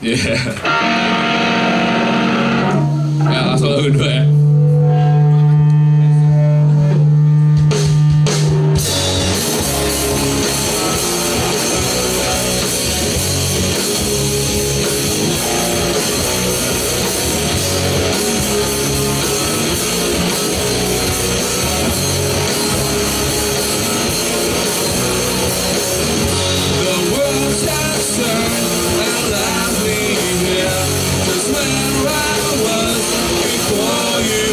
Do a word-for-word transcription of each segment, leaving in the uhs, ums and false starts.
Iya. Ya langsung lagu dua ya. Just where I was before you.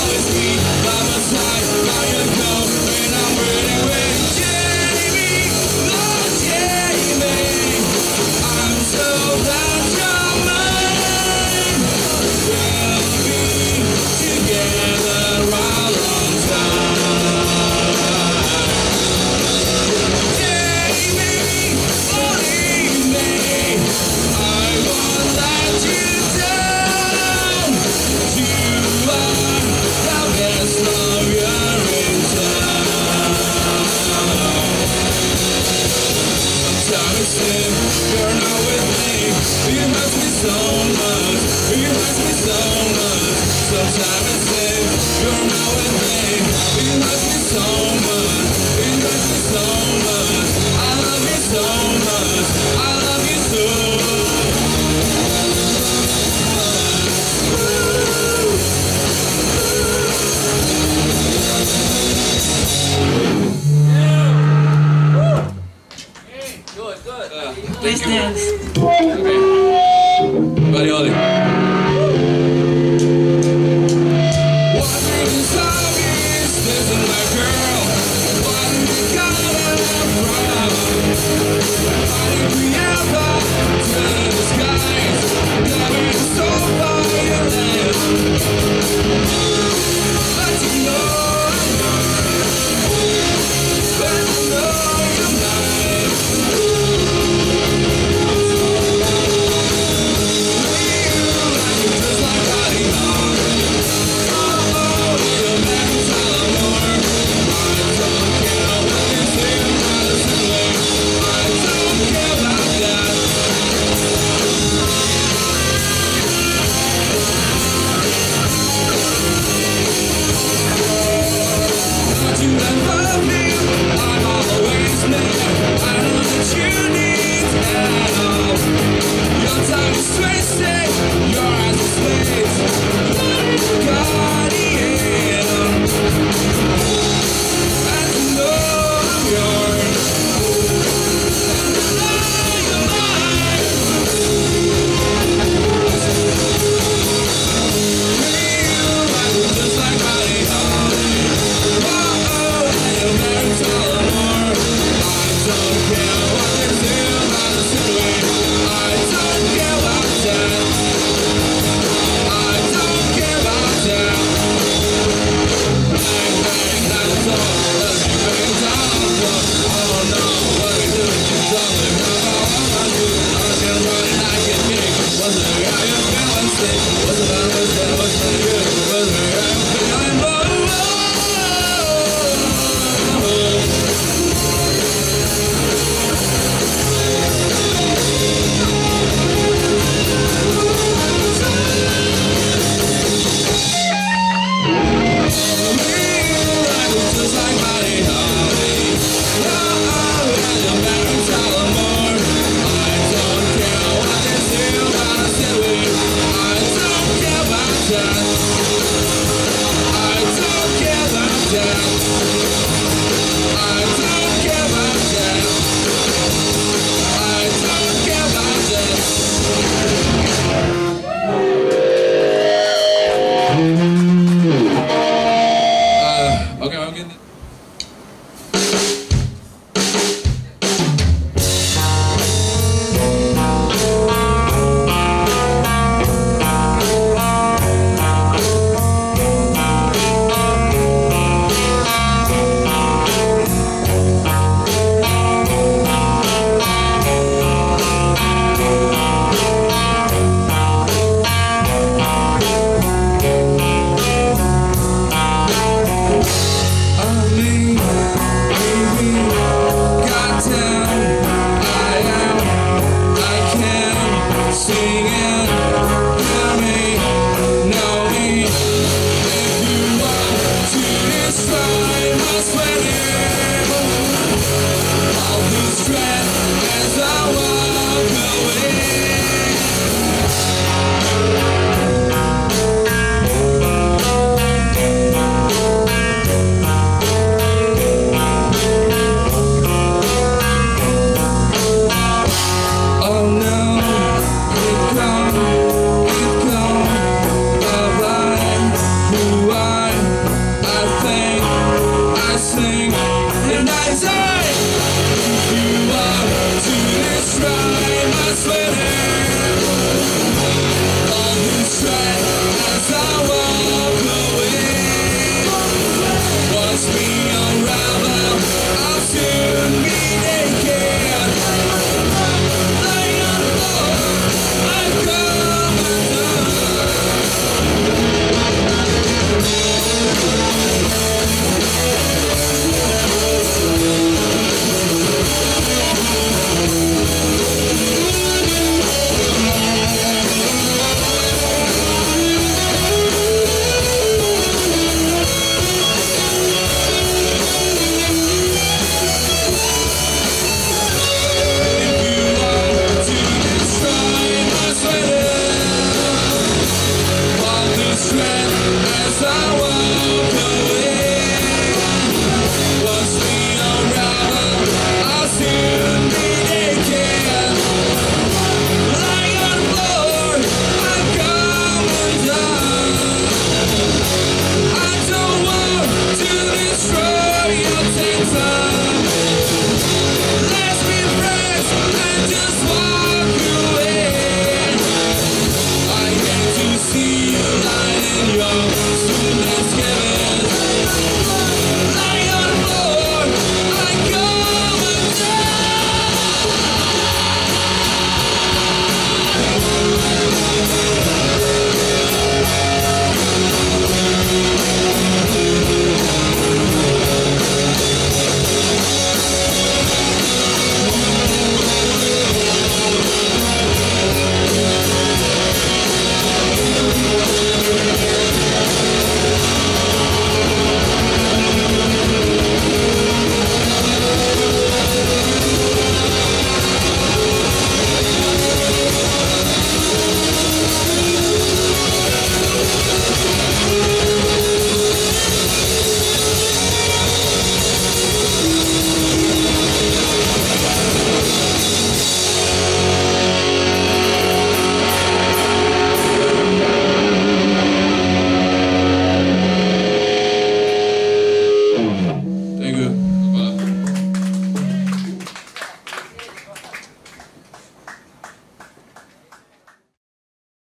always be by my side. Now you go, and I'm waiting, waiting. Jamie, oh Jamie, I'm so glad you're mine. We'll be together a long time. Jamie, believe me, I won't let you down. You are the best lawyer in town. Sometimes if you're not with me, it hurts me so much, it hurts me so much. Sometimes if you're not with me, it hurts me so much, it hurts me so much. I love you so much, I love you so Good, good. Uh, thank Nice you. dance. Okay. Buddy Holly. What makes you so is this is my girl. Why do you got it from? Why did we ever turn the skies? Never so far your land. But you know, but you know you're mine. Just like Buddy Holly. Oh, oh, you'll never tell her more. I don't care what you say about us anyway. I don't care about that. Don't you ever leave, I'm always there. I know that you need help. Your time is wasted, your eyes are slave. Guardian, and you know I'm yours. And I know you're mine. Me, you, I do just like Buddy Holly. Oh, oh, you'll never tell her more. I don't care what they say about us anyway. I don't care about that. I don't care about that. Bang, bang, that's all. Let's be bang, that's all. Oh no, what we do is something. All I do, I can run and I can kick. What's the guy you're feeling sick? What's the bad, what's the what's the good? What's the guy you're feeling low? Just like Buddy Holly. Oh, oh, and you'll never tell her more. I don't care what they say about us anyway. I don't care about that. see